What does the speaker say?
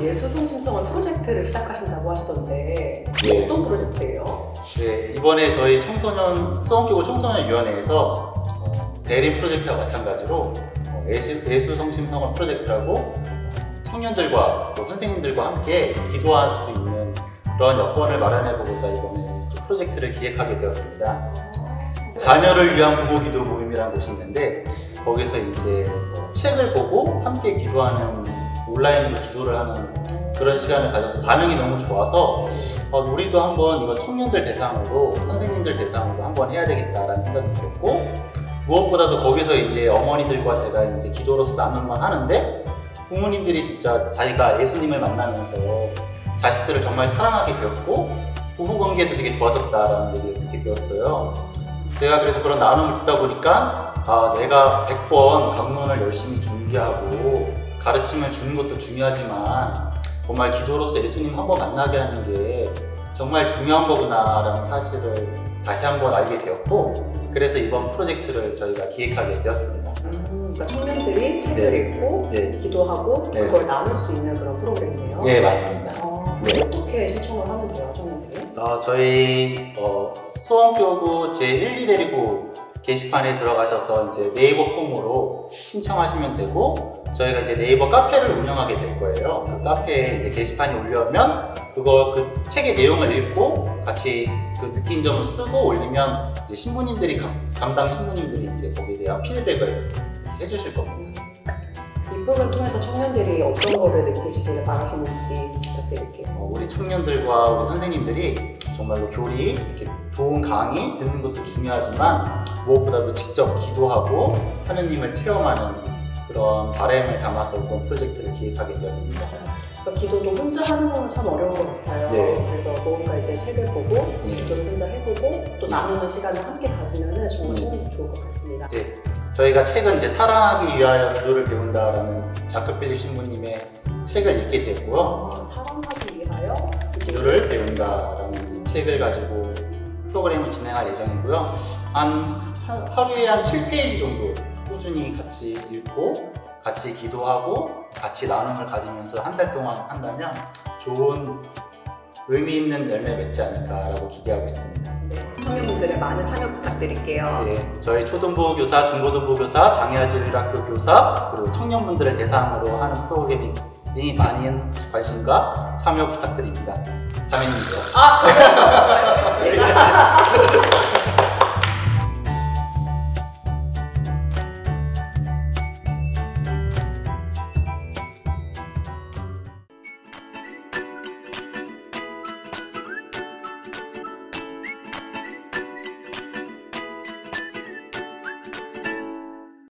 예수성심성원 프로젝트를 시작하신다고 하시던데 네. 어떤 프로젝트예요? 네, 이번에 저희 수원교구 청소년위원회에서 대림 프로젝트와 마찬가지로 예수성심성원 프로젝트라고 청년들과 또 선생님들과 함께 기도할 수 있는 그런 여건을 마련해보고자 이번에 프로젝트를 기획하게 되었습니다. 자녀를 위한 부모 기도 모임이라는 곳이 있는데 거기서 이제 책을 보고 함께 기도하는 온라인으로 기도를 하는 그런 시간을 가져서 반응이 너무 좋아서 우리도 한번 이거 청년들 대상으로 선생님들 대상으로 한번 해야 되겠다라는 생각이 들었고 무엇보다도 거기서 이제 어머니들과 제가 이제 기도로서 나눔만 하는데 부모님들이 진짜 자기가 예수님을 만나면서 자식들을 정말 사랑하게 되었고 부부관계도 되게 좋아졌다라는 얘기를 듣게 되었어요. 제가 그래서 그런 나눔을 듣다 보니까 내가 100번 강론을 열심히 준비하고 가르침을 주는 것도 중요하지만 정말 기도로서 예수님 한번 만나게 하는 게 정말 중요한 거구나 라는 사실을 다시 한번 알게 되었고 그래서 이번 프로젝트를 저희가 기획하게 되었습니다. 그러니까 청년들이 책을 읽고 기도하고 그걸 나눌 수 있는 그런 프로그램이네요. 네, 맞습니다. 어떻게 신청을 하면 돼요, 청년들이? 저희 수원교구 제1, 2대리구 게시판에 들어가셔서 이제 네이버 폼으로 신청하시면 되고 저희가 이제 네이버 카페를 운영하게 될 거예요. 그 카페에 이제 게시판이 올려면 그 책의 내용을 읽고 같이 그 느낀 점을 쓰고 올리면 이제 신부님들이 담당 신부님들이 이제 거기에 대한 피드백을 해주실 겁니다. 이 프로그램 통해서 청년들이 어떤 거를 느끼시길 바라시는지 부탁드릴게요. 우리 청년들과 우리 선생님들이 정말로 교리, 이렇게 좋은 강의 듣는 것도 중요하지만 무엇보다도 직접 기도하고 하느님을 체험하는 그런 바람을 담아서 이번 프로젝트를 기획하게 되었습니다. 그러니까 기도도 혼자 하는 건 참 어려운 것 같아요. 그래서 뭔가 이제 책을 보고 기도를 혼자 해보고 또 나누는 시간을 함께 가지면 정말 청년도 좋을 것 같습니다. 저희가 책은 이제 사랑하기 위하여 기도를 배운다라는 자크 필립 신부님의 책을 읽게 됐고요. 사랑하기 위하여 기도를 배운다라는 이 책을 가지고 프로그램을 진행할 예정이고요. 하루에 한 7페이지 정도 꾸준히 같이 읽고 같이 기도하고 같이 나눔을 가지면서 한 달 동안 한다면 좋은 의미 있는 열매 맺지 않을까라고 기대하고 있습니다. 청년분들의 많은 참여 부탁드릴게요. 저희 초등부 교사, 중고등부 교사, 장애아지율학교 교사 그리고 청년분들을 대상으로 하는 프로그램이 많은 관심과 참여 부탁드립니다. 자매님들. 저는 알겠습니다.